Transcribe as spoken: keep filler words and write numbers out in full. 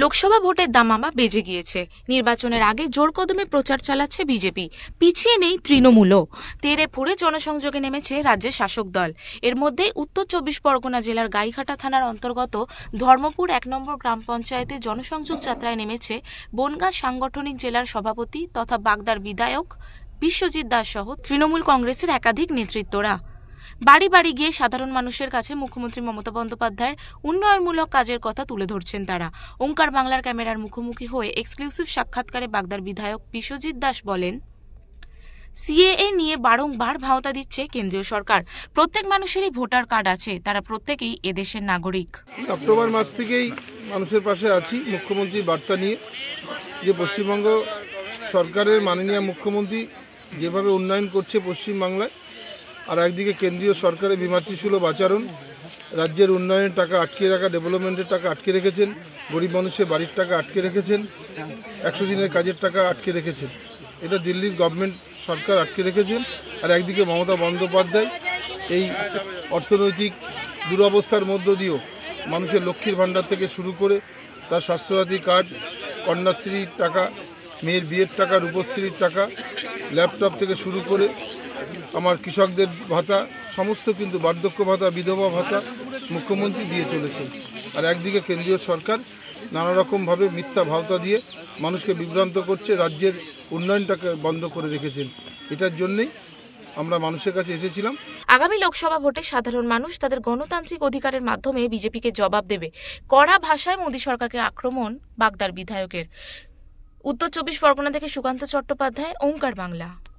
লোকসভা ভোটের দামামা বেজে গিয়েছে। নির্বাচনের আগে জোর কদমে প্রচার চালাচ্ছে বিজেপি, পিছিয়ে নেই তৃণমূলও। তেড়ে ফুঁড়ে জনসংযোগে নেমেছে রাজ্যের শাসক দল। এর মধ্যে উত্তর চব্বিশ পরগনা জেলার গাইঘাটা থানার অন্তর্গত ধর্মপুর এক নম্বর গ্রাম পঞ্চায়েতে জনসংযোগ যাত্রায় নেমেছে বনগাঁ সাংগঠনিক জেলার সভাপতি তথা বাগদার বিধায়ক বিশ্বজিৎ দাস সহ তৃণমূল কংগ্রেসের একাধিক নেতৃত্বরা। বাড়ি বাড়ি গিয়ে সাধারণ মানুষের কাছে মুখ্যমন্ত্রী মমতা বন্দ্যোপাধ্যায়ের উন্নয়নমূলক কাজের কথা তুলে ধরছেন তারা। ওঙ্কার বাংলার ক্যামেরার মুখোমুখি হয়ে এক্সক্লুসিভ সাক্ষাৎকারে বাগদার বিধায়ক বিশ্বজিৎ দাস বলেন, সিএএ নিয়ে বারংবার ভাওতা দিচ্ছে কেন্দ্রীয় সরকার। প্রত্যেক মানুষেরই ভোটার কার্ড আছে, তারা প্রত্যেকেই এদেশের নাগরিক। অক্টোবর মাস থেকেই মানুষের পাশে আছি মুখ্যমন্ত্রীর বার্তা নিয়ে, যে পশ্চিমবঙ্গ সরকারের মাননীয় মুখ্যমন্ত্রী যেভাবে উন্নয়ন করছে পশ্চিমবাংলায়, আর একদিকে কেন্দ্রীয় সরকারের বিমাতৃসুলভ আচরণ, রাজ্যের উন্নয়নের টাকা আটকে রাখা, ডেভেলপমেন্টের টাকা আটকে রেখেছেন, গরিব মানুষের বাড়ির টাকা আটকে রেখেছেন, একশো দিনের কাজের টাকা আটকে রেখেছেন। এটা দিল্লির গভর্নমেন্ট সরকার আটকে রেখেছেন। আর একদিকে মমতা বন্দ্যোপাধ্যায় এই অর্থনৈতিক দুরবস্থার মধ্য দিয়েও মানুষের লক্ষ্মীর ভাণ্ডার থেকে শুরু করে তার স্বাস্থ্যসাথী কার্ড, কন্যাশ্রীর টাকা, মেয়ের বিয়ের টাকা, রূপশ্রীর টাকা, ল্যাপটপ থেকে শুরু করে আমার কৃষকদের ভাতা, সমস্ত কিন্তু বার্ধক্য ভাতা, বিধবা ভাতা মুখ্যমন্ত্রী দিয়ে চলেছেন। আর একদিকে কেন্দ্রীয় সরকার নানা রকমভাবে মিথ্যা ভাওতা দিয়ে মানুষকে বিভ্রান্ত করছে, রাজ্যের উন্নয়নটাকে বন্ধ করে রেখেছেন। এটার জন্যই আমরা মানুষের কাছে এসেছিলাম। আগামী লোকসভা ভোটে সাধারণ মানুষ তাদের গণতান্ত্রিক অধিকারের মাধ্যমে বিজেপিকে জবাব দেবে। কড়া ভাষায় মোদী সরকারকে আক্রমণ বাগদার বিধায়কের। উত্তর চব্বিশ পরগনা থেকে সুকান্ত চট্টোপাধ্যায়, ওঙ্কার বাংলা।